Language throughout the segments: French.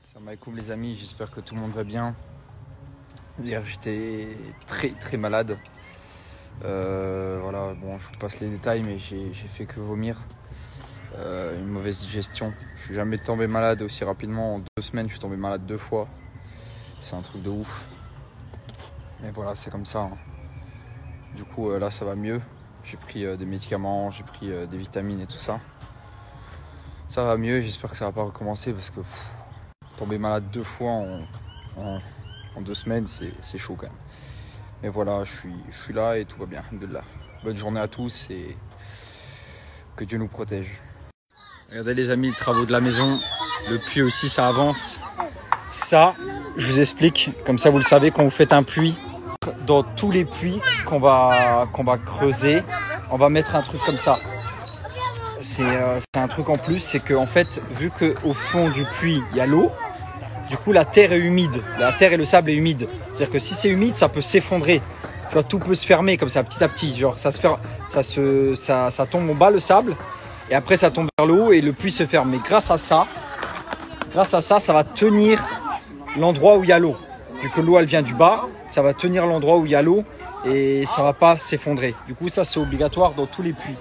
Salam alaikum les amis, j'espère que tout le monde va bien. Hier j'étais très malade. Voilà, bon, je vous passe les détails, mais j'ai fait que vomir. Une mauvaise digestion. Je suis jamais tombé malade aussi rapidement. En 2 semaines, je suis tombé malade 2 fois. C'est un truc de ouf. Mais voilà, c'est comme ça. Hein. Du coup, là, ça va mieux. J'ai pris des médicaments, j'ai pris des vitamines et tout ça. Ça va mieux, j'espère que ça va pas recommencer parce que tomber malade 2 fois en 2 semaines, c'est chaud quand même. Mais voilà, je suis là et tout va bien, alhamdoulilah. Bonne journée à tous et que Dieu nous protège. Regardez les amis, les travaux de la maison. Le puits aussi, ça avance. Ça, je vous explique, comme ça vous le savez, quand vous faites un puits, dans tous les puits qu'on va creuser, on va mettre un truc comme ça. C'est un truc en plus, c'est qu'en fait, vu qu'au fond du puits, il y a l'eau, du coup la terre est humide. La terre et le sable est humide. C'est-à-dire que si c'est humide, ça peut s'effondrer. Tu vois, tout peut se fermer comme ça, petit à petit. Genre, ça tombe en bas, le sable, et après ça tombe vers le haut et le puits se ferme. Mais grâce à ça, ça va tenir l'endroit où il y a l'eau. Vu que l'eau, elle vient du bas, ça va tenir l'endroit où il y a l'eau et ça va pas s'effondrer. Du coup, ça, c'est obligatoire dans tous les puits.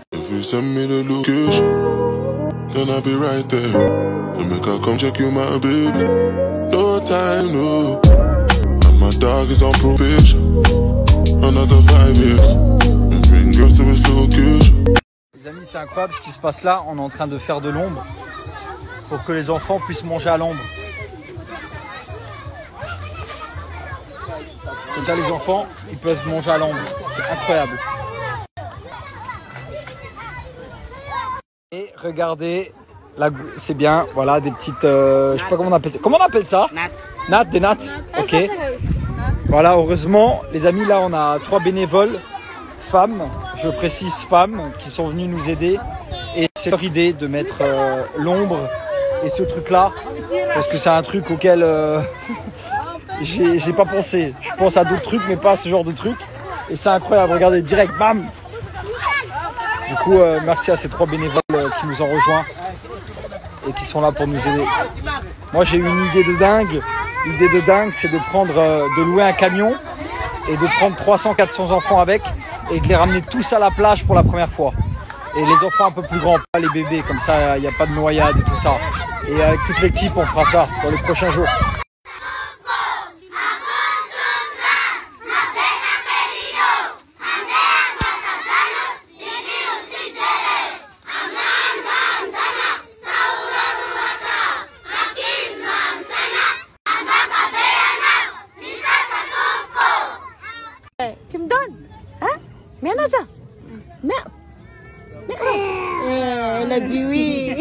Les amis, c'est incroyable ce qui se passe là. On est en train de faire de l'ombre pour que les enfants puissent manger à l'ombre. Comme ça, les enfants, ils peuvent manger à l'ombre. C'est incroyable. Et regardez, c'est bien, voilà, des petites, je sais pas comment on appelle ça. Comment on appelle ça? Nattes, des nattes. Ok. Voilà, heureusement, les amis, là, on a 3 bénévoles, femmes, je précise femmes, qui sont venues nous aider. Et c'est leur idée de mettre l'ombre et ce truc-là, parce que c'est un truc auquel j'ai pas pensé. Je pense à d'autres trucs, mais pas à ce genre de truc. Et c'est incroyable, regardez, direct, bam! Du coup, merci à ces 3 bénévoles qui nous ont rejoints et qui sont là pour nous aider. Moi, j'ai eu une idée de dingue. L'idée de dingue, c'est de louer un camion et de prendre 300-400 enfants avec et de les ramener tous à la plage pour la première fois. Et les enfants un peu plus grands, pas les bébés, comme ça, il n'y a pas de noyade et tout ça. Et avec toute l'équipe, on fera ça dans les prochains jours. Tim Don, hein? Mẹ nói sao? Mẹ, elle a dit oui.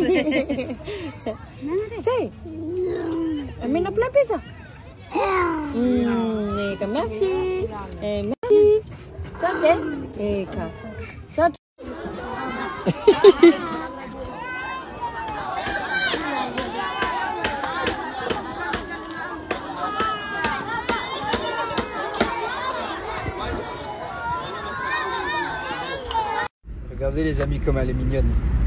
C'est, mẹ n'a plein pizza. Merci, merci. Ça c'est, ça. Regardez les amis comme elle est mignonne.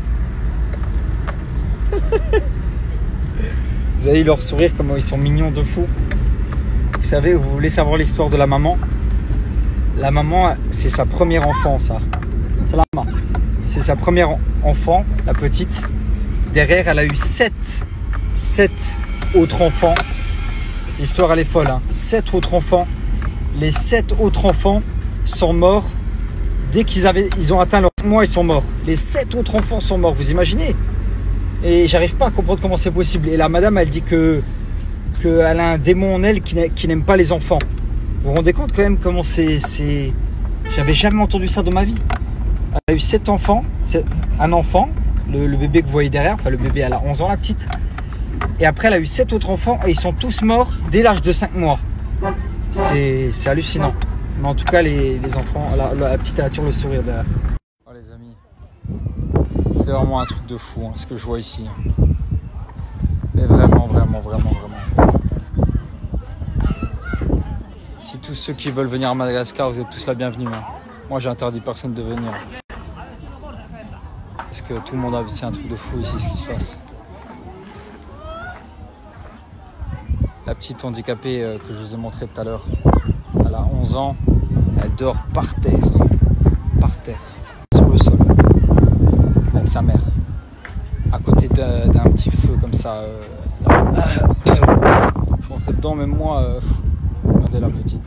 Vous avez leur sourire, comment ils sont mignons de fou. Vous savez, vous voulez savoir l'histoire de la maman? La maman, c'est sa première enfant, ça. Salama. C'est sa première enfant, la petite. Derrière, elle a eu 7 autres enfants. L'histoire, elle est folle, hein. 7 autres enfants. Les 7 autres enfants sont morts. Dès qu'ils ont atteint leurs 5 mois, ils sont morts. Les 7 autres enfants sont morts, vous imaginez? Et j'arrive pas à comprendre comment c'est possible. Et la madame, elle dit qu'elle a un démon en elle qui n'aime pas les enfants. Vous vous rendez compte quand même comment c'est... J'avais jamais entendu ça dans ma vie. Elle a eu 7 enfants, un enfant, le bébé que vous voyez derrière, enfin le bébé, elle a 11 ans la petite. Et après, elle a eu 7 autres enfants et ils sont tous morts dès l'âge de 5 mois. C'est hallucinant. Mais en tout cas, les enfants, la petite, elle a toujours le sourire derrière. Oh les amis, c'est vraiment un truc de fou, hein, ce que je vois ici. Mais vraiment. Si tous ceux qui veulent venir à Madagascar, vous êtes tous la bienvenue. Hein. Moi, j'ai interdit personne de venir. Parce que tout le monde a... C'est un truc de fou ici, ce qui se passe. La petite handicapée que je vous ai montré tout à l'heure. Elle a 11 ans. Elle dort par terre, sur le sol, avec sa mère, à côté d'un petit feu comme ça. Je suis rentré dedans, même moi, regardez la petite.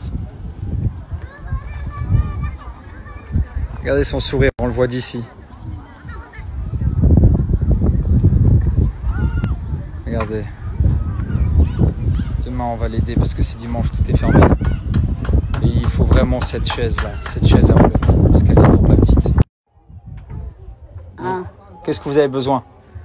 Regardez son sourire, on le voit d'ici. Regardez. Demain on va l'aider parce que c'est dimanche, tout est fermé. Et il faut vraiment cette chaise là, cette chaise à roulettes, parce qu'elle est lourde la petite. Ah. Qu'est-ce que vous avez besoin?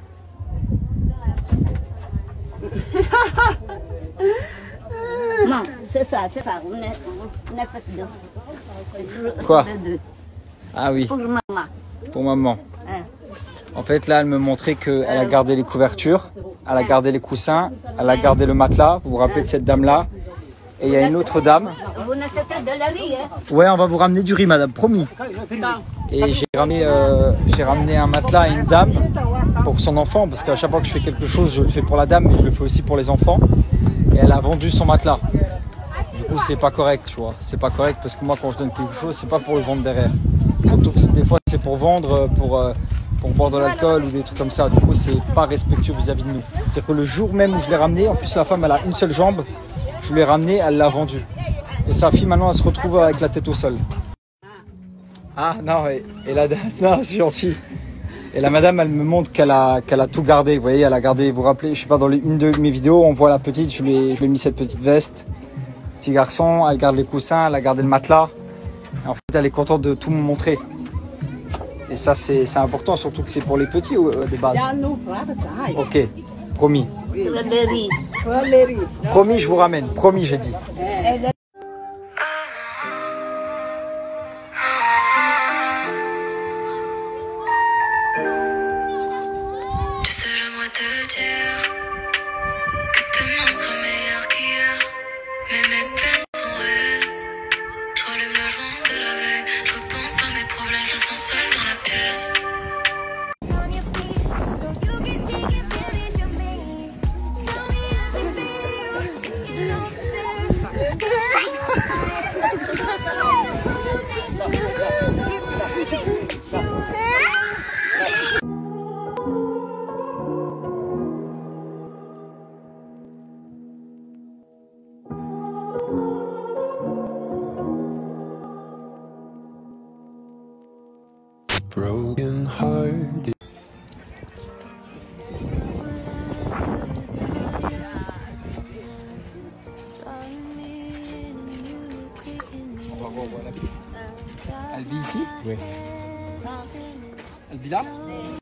Non, c'est ça. On est pas dedans. Quoi? Ah oui, Pour maman. pour maman. En fait là elle me montrait qu'elle a gardé les couvertures, elle a gardé les coussins, elle a gardé le matelas. Vous vous rappelez de cette dame là? Et il y a une autre dame. Vous n'achetez de la riz, hein? Ouais, on va vous ramener du riz, madame, promis. Et j'ai ramené un matelas à une dame pour son enfant, parce qu'à chaque fois que je fais quelque chose, je le fais pour la dame, mais je le fais aussi pour les enfants. Et elle a vendu son matelas. Du coup, c'est pas correct, tu vois. C'est pas correct parce que moi, quand je donne quelque chose, c'est pas pour le vendre derrière. Surtout que des fois, c'est pour vendre, pour boire de l'alcool ou des trucs comme ça. Du coup, c'est pas respectueux vis-à-vis de nous. C'est-à-dire que le jour même où je l'ai ramené, en plus, la femme, elle a une seule jambe. Je l'ai ramené, elle l'a vendu. Et sa fille, maintenant, elle se retrouve avec la tête au sol. Ah, non, et la dame, non, c'est gentil. Et la madame, elle me montre qu'elle a tout gardé. Vous voyez, elle a gardé, vous vous rappelez, je sais pas, dans une de mes vidéos, on voit la petite, je lui ai mis cette petite veste. Petit garçon, elle garde les coussins, elle a gardé le matelas. Et en fait, elle est contente de tout me montrer. Et ça, c'est important, surtout que c'est pour les petits de base. Ok, promis. Promis, je vous ramène. Promis, j'ai dit. Tu sais, j'aimerais te dire que demain sera meilleur qu'hier. Mais mes peines sont réelles. Je rallume le joint de la veille. Je repense à mes problèmes, je me sens seule dans la pièce. Broken hearted. Elle vit ici? Oui. Elle vit là?